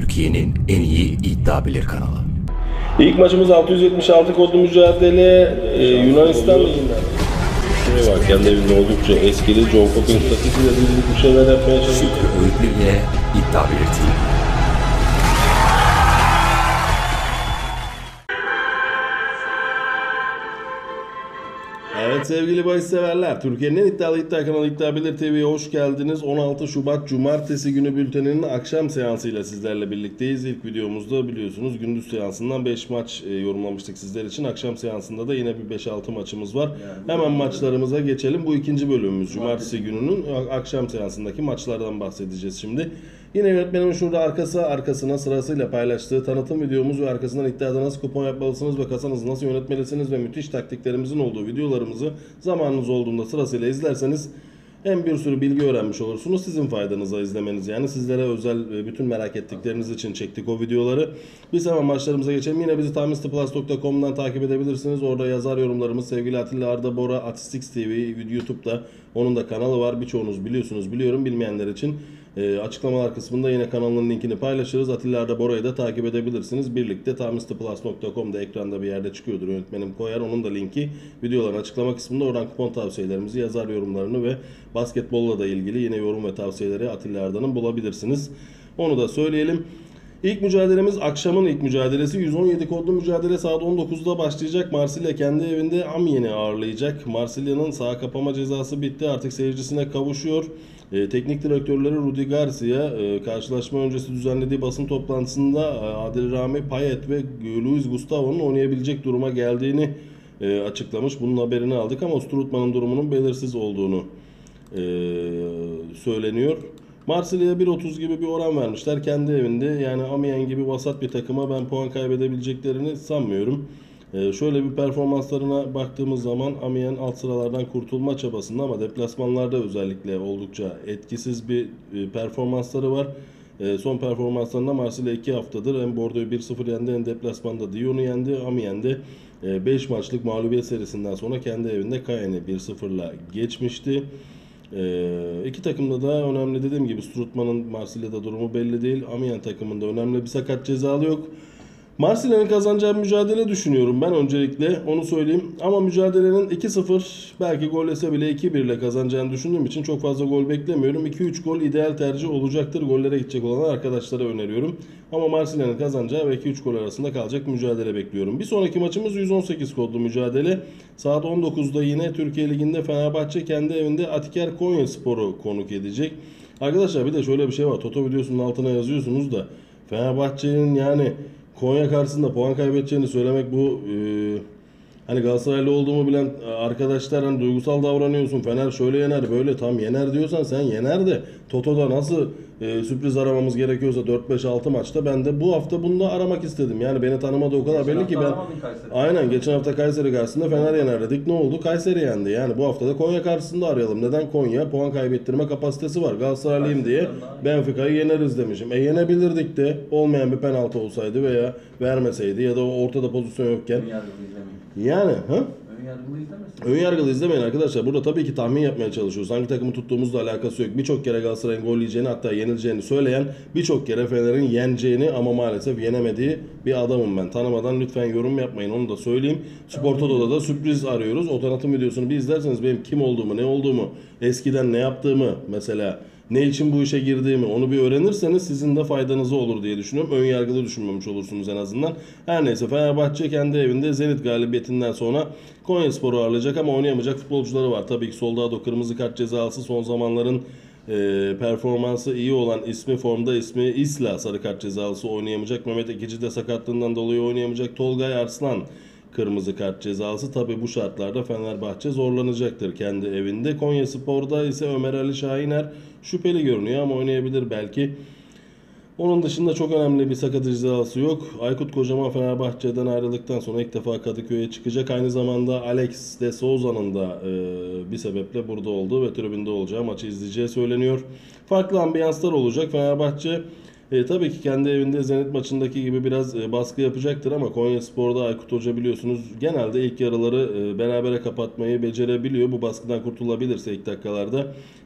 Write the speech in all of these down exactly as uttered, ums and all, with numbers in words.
Türkiye'nin en iyi iddia bilir kanalı. İlk maçımız altı yüz yetmiş altı kodlu mücadele e, Yunanistan Ligi'nden. Şey var, kendi evinde oldukça eskili John Cock'un statüsüyle birlikte bir şeyler yapmaya çalışıyor. Şükrü Öğütlü ile iddia bilir T V. Evet sevgili bahis severler, Türkiye'nin en iddialı iddia kanalı İddia Bilir T V'ye hoş geldiniz. on altı Şubat Cumartesi günü bülteninin akşam seansıyla sizlerle birlikteyiz. İlk videomuzda biliyorsunuz gündüz seansından beş maç e, yorumlamıştık sizler için. Akşam seansında da yine bir beş altı maçımız var. Hemen maçlarımıza geçelim. Bu ikinci bölümümüz. Cumartesi gününün akşam seansındaki maçlardan bahsedeceğiz şimdi. Yine yönetmenimin şurada arkası arkasına sırasıyla paylaştığı tanıtım videomuz ve arkasından iddiada nasıl kupon yapmalısınız ve kasanızı nasıl yönetmelisiniz ve müthiş taktiklerimizin olduğu videolarımızı zamanınız olduğunda sırasıyla izlerseniz hem bir sürü bilgi öğrenmiş olursunuz. Sizin faydanıza izlemeniz, yani sizlere özel bütün merak ettikleriniz için çektik o videoları. Biz hemen maçlarımıza geçelim. Yine bizi tahminstiplus nokta com'dan takip edebilirsiniz. Orada yazar yorumlarımız sevgili Atilla Arda Bora, Atistix T V YouTube'da, onun da kanalı var. Birçoğunuz biliyorsunuz, biliyorum, bilmeyenler için E, açıklamalar kısmında yine kanalın linkini paylaşırız. Atilla Arda Bora'yı da takip edebilirsiniz. Birlikte tahminstiplus nokta com'da ekranda bir yerde çıkıyordur, yönetmenim koyar. Onun da linki videoların açıklama kısmında. Oradan kupon tavsiyelerimizi, yazar yorumlarını ve basketbolla da ilgili yine yorum ve tavsiyeleri Atilla Arda'nın bulabilirsiniz. Onu da söyleyelim. İlk mücadelemiz akşamın ilk mücadelesi. yüz on yedi kodlu mücadele saat on dokuzda başlayacak. Marsilya kendi evinde Amiens'i ağırlayacak. Marsilya'nın sağ kapama cezası bitti. Artık seyircisine kavuşuyor. E, teknik direktörleri Rudi Garcia e, karşılaşma öncesi düzenlediği basın toplantısında e, Adil Rami Payet ve Luis Gustavo'nun oynayabilecek duruma geldiğini e, açıklamış. Bunun haberini aldık ama Strootman'ın durumunun belirsiz olduğunu e, söyleniyor. Marsilya'ya bir otuz gibi bir oran vermişler kendi evinde. Yani Amiens gibi vasat bir takıma ben puan kaybedebileceklerini sanmıyorum. Ee, şöyle bir performanslarına baktığımız zaman Amiens alt sıralardan kurtulma çabasında ama deplasmanlarda özellikle oldukça etkisiz bir e, performansları var. E, son performanslarında Marsilya iki haftadır hem Bordeaux'u bir sıfır yendi hem deplasmanda Lyon'u yendi. Amiens'de e, beş maçlık mağlubiyet serisinden sonra kendi evinde Caen'i bir sıfırla geçmişti. Ee, iki takımda da önemli, dediğim gibi Strootman'ın Marsilya'da durumu belli değil. Amiens takımında önemli bir sakat cezalı yok. Marsilya'nın kazanacağı mücadele düşünüyorum ben, öncelikle onu söyleyeyim. Ama mücadelenin iki sıfır, belki gol yese bile iki bir ile kazanacağını düşündüğüm için çok fazla gol beklemiyorum. iki üç gol ideal tercih olacaktır. Gollere gidecek olan arkadaşlara öneriyorum. Ama Marsilya'nın kazanacağı ve iki üç gol arasında kalacak mücadele bekliyorum. Bir sonraki maçımız yüz on sekiz kodlu mücadele. Saat on dokuzda yine Türkiye Ligi'nde Fenerbahçe kendi evinde Atiker Konyaspor'u konuk edecek. Arkadaşlar bir de şöyle bir şey var. Toto videosunun altına yazıyorsunuz da Fenerbahçe'nin yani Konya karşısında puan kaybedeceğini söylemek, bu e, hani Galatasaraylı olduğumu bilen arkadaşlar, hani duygusal davranıyorsun, Fener şöyle yener böyle, tam yener diyorsan sen yener de Toto'da nasıl e, sürpriz aramamız gerekiyorsa dört beş altı maçta ben de bu hafta bunu da aramak istedim. Yani beni tanımadı o kadar geçen belli ki ben aynen geçen hafta Kayseri karşısında Fener yener dedik, ne oldu? Kayseri yendi. Yani bu hafta da Konya karşısında arayalım. Neden? Konya puan kaybettirme kapasitesi var. Galatasaraylıyım diye Benfica'yı yeneriz demişim. E yenebilirdik de, olmayan bir penaltı olsaydı veya vermeseydi ya da o ortada pozisyon yokken. Yani ha? Önyargılı izlemesin. Önyargılı izlemeyin arkadaşlar. Burada tabii ki tahmin yapmaya çalışıyoruz. Hangi takımı tuttuğumuzla alakası yok. Birçok kere Galatasaray'ın gol yiyeceğini, hatta yenileceğini söyleyen, birçok kere Fener'in yeneceğini ama maalesef yenemediği bir adamım ben. Tanımadan lütfen yorum yapmayın, onu da söyleyeyim. Spor Toto'da da sürpriz arıyoruz. O tanıtım videosunu bir izlerseniz benim kim olduğumu, ne olduğumu, eskiden ne yaptığımı, mesela ne için bu işe girdiğimi, onu bir öğrenirseniz sizin de faydanıza olur diye düşünüyorum. Önyargılı düşünmemiş olursunuz en azından. Her neyse, Fenerbahçe kendi evinde Zenit galibiyetinden sonra Konyaspor'u ağırlayacak ama oynayamayacak futbolcuları var. Tabii ki Soldado kırmızı kart cezalısı, son zamanların e, performansı iyi olan, ismi formda ismi Isla sarı kart cezalısı oynayamayacak. Mehmet Ekici de sakatlığından dolayı oynayamayacak. Tolgay Arslan kırmızı kart cezalısı. Tabi bu şartlarda Fenerbahçe zorlanacaktır kendi evinde. Konyaspor'da ise Ömer Ali Şahiner şüpheli görünüyor ama oynayabilir belki. Onun dışında çok önemli bir sakat cezalısı yok. Aykut Kocaman Fenerbahçe'den ayrıldıktan sonra ilk defa Kadıköy'e çıkacak. Aynı zamanda Alex de Souza'nın da e, bir sebeple burada olduğu ve tribünde olacağı, maçı izleyeceği söyleniyor. Farklı ambiyanslar olacak. Fenerbahçe E, tabii ki kendi evinde Zenit maçındaki gibi biraz e, baskı yapacaktır ama Konyaspor'da Aykut Hoca biliyorsunuz genelde ilk yarıları e, berabere kapatmayı becerebiliyor. Bu baskıdan kurtulabilirse ilk dakikalarda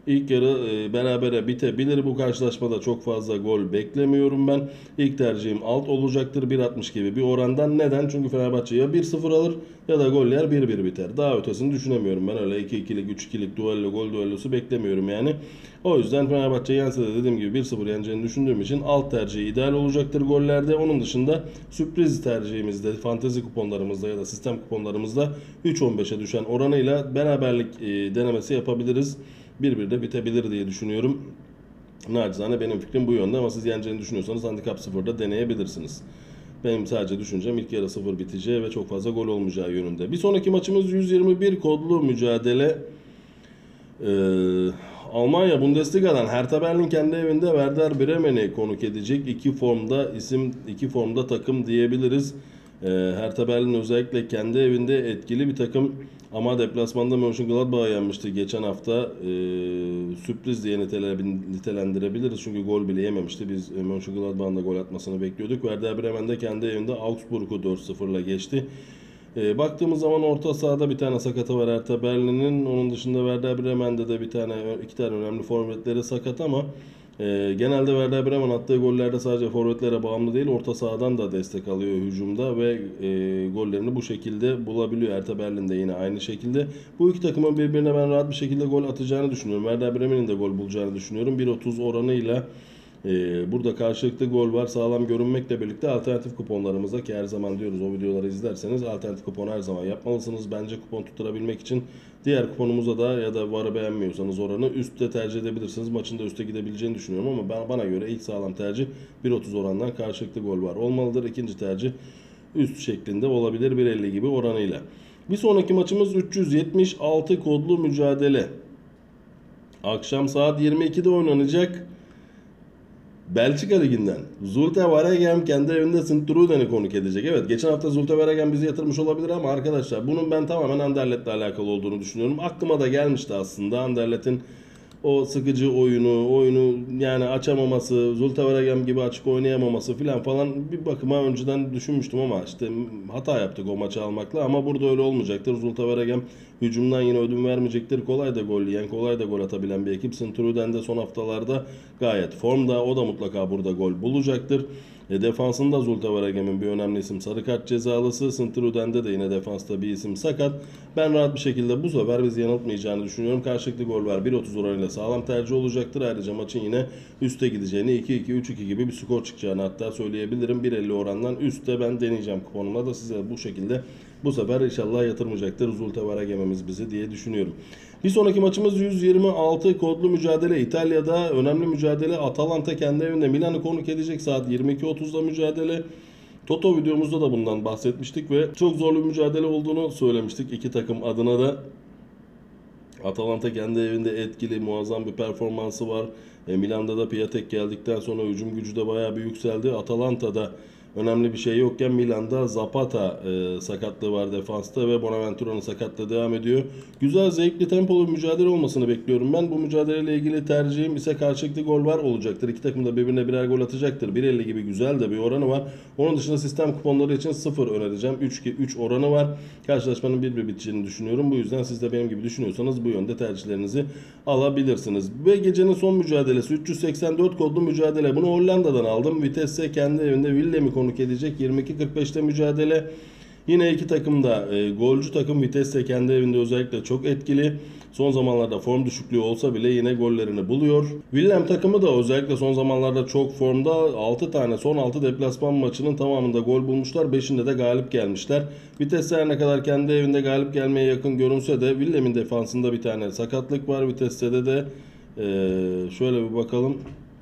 İlk yarı e, berabere bitebilir. Bu karşılaşmada çok fazla gol beklemiyorum ben. İlk tercihim alt olacaktır. bir altmış gibi bir orandan. Neden? Çünkü Fenerbahçe ya bir sıfır alır ya da gol yer bir bir biter. Daha ötesini düşünemiyorum ben. Öyle iki ikilik, üç ikilik duello, gol duellosu beklemiyorum yani. O yüzden Fenerbahçe yense de dediğim gibi bir sıfır yeneceğini düşündüğüm için alt tercihi ideal olacaktır gollerde. Onun dışında sürpriz tercihimizde, fantezi kuponlarımızda ya da sistem kuponlarımızda üç on beşe düşen oranıyla beraberlik e, denemesi yapabiliriz. bir bir de bitebilir diye düşünüyorum. Nacizane benim fikrim bu yönde ama siz yeneceğini düşünüyorsanız handikap sıfırda deneyebilirsiniz. Benim sadece düşüncem ilk yarı sıfır biteceği ve çok fazla gol olmayacağı yönünde. Bir sonraki maçımız yüz yirmi bir kodlu mücadele. Ee, Almanya Bundesliga'dan Hertha Berlin kendi evinde Werder Bremen'i konuk edecek. İki formda isim, iki formda takım diyebiliriz. Ee, Hertha Berlin özellikle kendi evinde etkili bir takım ama deplasmanda Mönchengladbach'ı yenmişti geçen hafta. Ee, sürpriz diye nitelendirebiliriz çünkü gol bile yememişti. Biz Mönchengladbach'ın da gol atmasını bekliyorduk. Werder Bremen de kendi evinde Augsburg'u dört sıfırla geçti. E, baktığımız zaman orta sahada bir tane sakatı var Hertha Berlin'in. Onun dışında Werder Bremen'de de bir tane iki tane önemli forvetleri sakat ama e, genelde Werder Bremen attığı gollerde sadece forvetlere bağımlı değil, orta sahadan da destek alıyor hücumda ve e, gollerini bu şekilde bulabiliyor. Hertha Berlin de yine aynı şekilde. Bu iki takımın birbirine ben rahat bir şekilde gol atacağını düşünüyorum. Werder Bremen'in de gol bulacağını düşünüyorum. bir otuz oranıyla Ee, burada karşılıklı gol var. Sağlam görünmekle birlikte alternatif kuponlarımıza, ki her zaman diyoruz o videoları izlerseniz alternatif kupon her zaman yapmalısınız. Bence kupon tutturabilmek için diğer kuponumuza da ya da varı beğenmiyorsanız oranı üstte tercih edebilirsiniz. Maçın da üste gidebileceğini düşünüyorum ama ben, bana göre ilk sağlam tercih bir otuz orandan karşılıklı gol var olmalıdır. İkinci tercih üst şeklinde olabilir bir elli gibi oranıyla. Bir sonraki maçımız üç yüz yetmiş altı kodlu mücadele. Akşam saat yirmi ikide oynanacak. Belçika Ligi'nden Zulte Waregem kendi evinde Sint-Truiden'i konuk edecek. Evet, geçen hafta Zulte Waregem bizi yatırmış olabilir ama arkadaşlar bunun ben tamamen Anderlet'le alakalı olduğunu düşünüyorum. Aklıma da gelmişti aslında Anderlet'in o sıkıcı oyunu, oyunu yani açamaması, Zulte Waregem gibi açık oynayamaması filan falan bir bakıma önceden düşünmüştüm ama işte hata yaptık o maçı almakla ama burada öyle olmayacaktır. Zulte Waregem hücumdan yine ödün vermeyecektir. Kolay da gol yiyen, kolay da gol atabilen bir ekip. Sint-Truiden de son haftalarda gayet formda. O da mutlaka burada gol bulacaktır. E, defansında Zulte Waregem'in bir önemli isim sarı kart cezalısı. Sint-Truiden'de de yine defansta bir isim sakat. Ben rahat bir şekilde bu sefer bizi yanıltmayacağını düşünüyorum. Karşılıklı gol var. bir otuz oranıyla sağlam tercih olacaktır. Ayrıca maçın yine üste gideceğini, iki iki üç iki gibi bir skor çıkacağını hatta söyleyebilirim. bir elli orandan üstte ben deneyeceğim kuponumla da size bu şekilde bu sefer inşallah yatırmayacaktır Zulte Waregem'imiz bizi diye düşünüyorum. Bir sonraki maçımız yüz yirmi altı kodlu mücadele. İtalya'da önemli mücadele. Atalanta kendi evinde Milan'ı konuk edecek. Saat yirmi iki otuzda mücadele. Toto videomuzda da bundan bahsetmiştik ve çok zorlu bir mücadele olduğunu söylemiştik iki takım adına da. Atalanta kendi evinde etkili, muazzam bir performansı var. E, Milan'da da Piatek geldikten sonra hücum gücü de bayağı bir yükseldi. Atalanta'da önemli bir şey yokken Milan'da Zapata e, sakatlığı var defansta ve Bonaventura'nın sakatlığı devam ediyor. Güzel, zevkli, tempolu bir mücadele olmasını bekliyorum ben. Bu mücadeleyle ilgili tercihim ise karşılıklı gol var olacaktır. İki takım da birbirine birer gol atacaktır. bir elli gibi güzel de bir oranı var. Onun dışında sistem kuponları için sıfır önereceğim. üç üç oranı var. Karşılaşmanın bir bir biteceğini düşünüyorum. Bu yüzden siz de benim gibi düşünüyorsanız bu yönde tercihlerinizi alabilirsiniz. Ve gecenin son mücadelesi üç yüz seksen dört kodlu mücadele. Bunu Hollanda'dan aldım. Vitesse kendi evinde Willem'i konuk edecek. yirmi iki kırk beşte mücadele. Yine iki takım da e, golcü takım. Vitesse kendi evinde özellikle çok etkili. Son zamanlarda form düşüklüğü olsa bile yine gollerini buluyor. Willem takımı da özellikle son zamanlarda çok formda. altı tane son altı deplasman maçının tamamında gol bulmuşlar. beşinde de galip gelmişler. Vitesse her ne kadar kendi evinde galip gelmeye yakın görünse de Willem'in defansında bir tane sakatlık var. Vitesse'de de e, şöyle bir bakalım.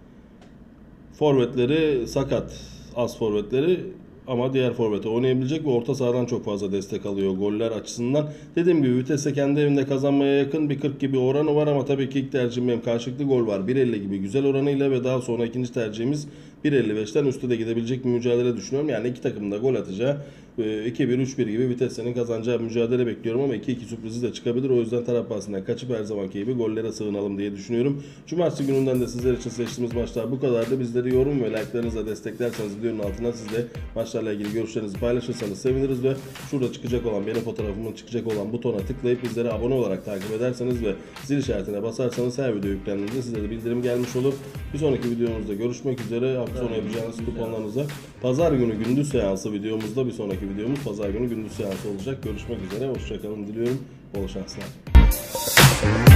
Forvetleri sakat. Az forvetleri ama diğer forvete oynayabilecek ve orta sahadan çok fazla destek alıyor goller açısından. Dediğim gibi Vitesse kendi evinde kazanmaya yakın bir kırk gibi oranı var ama tabii ki ilk tercihim benim karşılıklı gol var. bir elli gibi güzel oranıyla ve daha sonra ikinci tercihimiz bir elli beşten üstte de gidebilecek bir mücadele düşünüyorum. Yani iki takım da gol atacağı, iki bir üç bir gibi Vitesse'nin kazanacağı bir mücadele bekliyorum ama iki iki sürprizi de çıkabilir. O yüzden taraf bahsinden kaçıp her zamanki gibi gollere sığınalım diye düşünüyorum. Cumartesi gününden de sizler için seçtiğimiz maçlar bu kadardı. Bizleri yorum ve like'larınızla desteklerseniz videonun altına siz de maçlarla ilgili görüşlerinizi paylaşırsanız seviniriz ve şurada çıkacak olan, benim fotoğrafımın çıkacak olan butona tıklayıp bizlere abone olarak takip ederseniz ve zil işaretine basarsanız her video yüklendiğinde size de bildirim gelmiş olur. Bir sonraki videomuzda görüşmek üzere. Hafta sonu yapacağınız kuponlarınıza pazar günü gündüz seansı videomuzda, bir sonraki videomuz pazar günü gündüz seansı olacak. Görüşmek üzere. Hoşçakalın diliyorum. Bol şanslar.